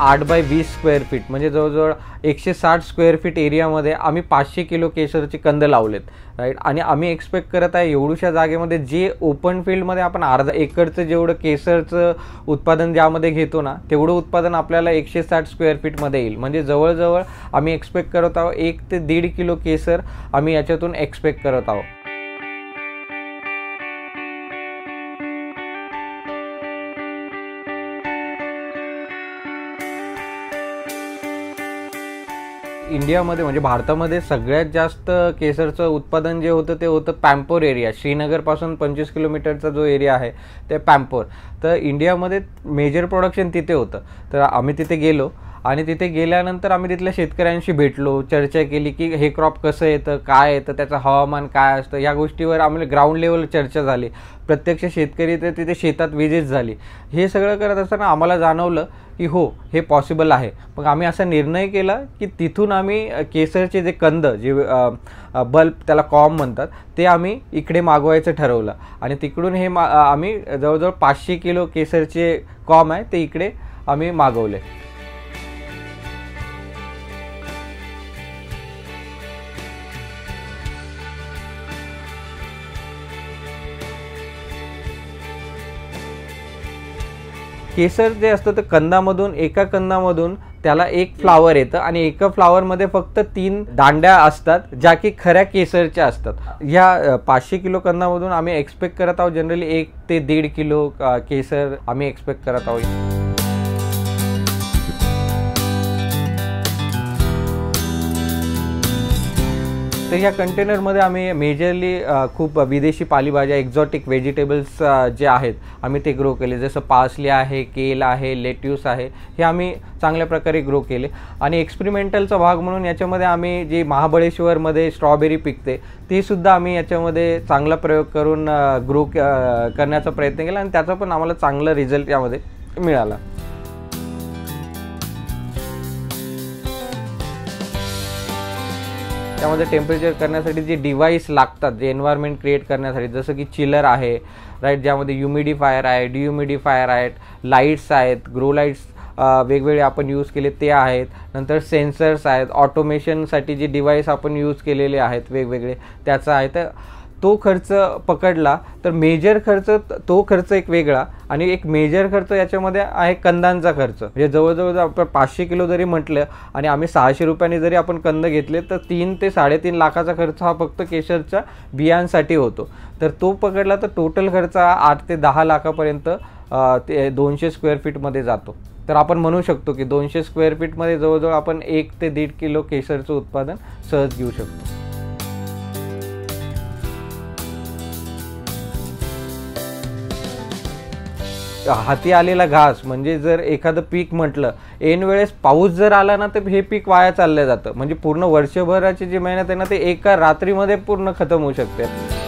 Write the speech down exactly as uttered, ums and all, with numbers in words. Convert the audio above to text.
आठ बाय वीस square feet म्हणजे जवळजवळ एकशे साठ स्क्वेअर फीट एरियामध्ये आम्ही पाचशे किलो केसरचे कंद लावलेत, राईट. आणि आम्ही एक्सपेक्ट करत आहे एवढ्याशा जागेमध्ये जे ओपन फील्डमध्ये आपण अर्धा एकरचं जेवढं केसरचं उत्पादन ज्यामध्ये घेतो ना, तेवढं उत्पादन आपल्याला एकशे साठ स्क्वेअर फीटमध्ये येईल. म्हणजे जवळजवळ आम्ही एक्सपेक्ट करत आहोत एक ते दीड किलो केसर आम्ही याच्यातून एक्सपेक्ट करत आहोत. इंडियामध्ये म्हणजे भारतामध्ये सगळ्यात जास्त केसरचं उत्पादन जे होतं ते होतं पॅम्पोर एरिया. श्रीनगरपासून पंचवीस किलोमीटरचा जो एरिया आहे ते पॅम्पोर. तर इंडियामध्ये मेजर प्रोडक्शन तिथे होतं. तर आम्ही तिथे गेलो आणि तिथे गेल्यानंतर आम्ही तिथल्या शेतकऱ्यांशी भेटलो, चर्चा केली की हे क्रॉप कसं येतं, काय येतं, त्याचं हवामान काय असतं, या गोष्टीवर आम्हाला ग्राउंड लेवल चर्चा झाली. प्रत्यक्ष शेतकरी तर तिथे शेतात विजिट झाली. हे सगळं करत असताना आम्हाला जाणवलं की हो हे पॉसिबल आहे. मग आम्ही असा निर्णय केला की तिथून आम्ही केसरचे जे कंद जे बल्ब त्याला कॉम म्हणतात ते आम्ही इकडे मागवायचं ठरवलं आणि तिकडून हे मा आम्ही जवळजवळ पाचशे किलो केसरचे कॉम आहे ते इकडे आम्ही मागवले. केसर जे असतं तर कंदामधून एका कंदामधून त्याला एक फ्लावर येतं आणि एका फ्लावरमध्ये फक्त तीन दांड्या असतात ज्या की खऱ्या केसरच्या असतात. ह्या पाचशे किलो कंदामधून आम्ही एक्सपेक्ट करत आहोत जनरली एक ते दीड किलो केसर आम्ही एक्सपेक्ट करत आहोत. तर ह्या कंटेनरमध्ये आम्ही मेजरली खूप विदेशी पालेभाज्या एक्झॉटिक व्हेजिटेबल्स जे आहेत आम्ही ते ग्रो केले. जसं पार्सली आहे, केल आहे, लेट्यूस आहे, हे आम्ही चांगल्या प्रकारे ग्रो केले. आणि एक्सपेरिमेंटलचा भाग म्हणून याच्यामध्ये आम्ही जे महाबळेश्वरमध्ये स्ट्रॉबेरी पिकते ते सुद्धा आम्ही याच्यामध्ये चांगला प्रयोग करून ग्रो करण्याचा प्रयत्न केला आणि त्याचा पण आम्हाला चांगला रिझल्ट यामध्ये मिळाला. त्यामध्ये टेम्परेचर करण्यासाठी जे डिव्हाइस लागतात जे एन्व्हायरमेंट क्रिएट करण्यासाठी, जसं की चिलर आहे, राईट, ज्यामध्ये ह्युमिडिफायर आहे, डिह्युमिडिफायर आहेत, लाईट्स आहेत, ग्रो लाईट्स वेगवेगळे आपण यूज केले ते आहेत, नंतर सेन्सर्स आहेत, ऑटोमेशनसाठी जे डिव्हाइस आपण यूज केलेले आहेत वेगवेगळे त्याचा आहे. तर तो खर्च पकडला तर मेजर खर्च तो खर्च एक वेगळा आणि एक मेजर खर्च याच्यामध्ये आहे कंदांचा खर्च. म्हणजे जवळजवळ आपण पाचशे किलो जरी म्हटलं आणि आम्ही सहाशे रुपयांनी जरी आपण कंद घेतले तर तीन ते साडेतीन लाखाचा खर्च हा फक्त केशरच्या बियांसाठी होतो. तर तो पकडला तर टोटल खर्च आठ ते दहा लाखापर्यंत ते दोनशे स्क्वेअर फीटमध्ये जातो. तर आपण म्हणू शकतो की दोनशे स्क्वेअर फीटमध्ये जवळजवळ आपण एक ते दीड किलो केशरचं उत्पादन सहज घेऊ शकतो. हाती आलेला घास म्हणजे जर एखादं पीक म्हटलं ऐन वेळेस पाऊस जर आला ना तर हे पीक वाया चाललं जातं. म्हणजे पूर्ण वर्षभराची जी मेहनत आहे ना ते एका रात्रीमध्ये पूर्ण खतम होऊ शकते.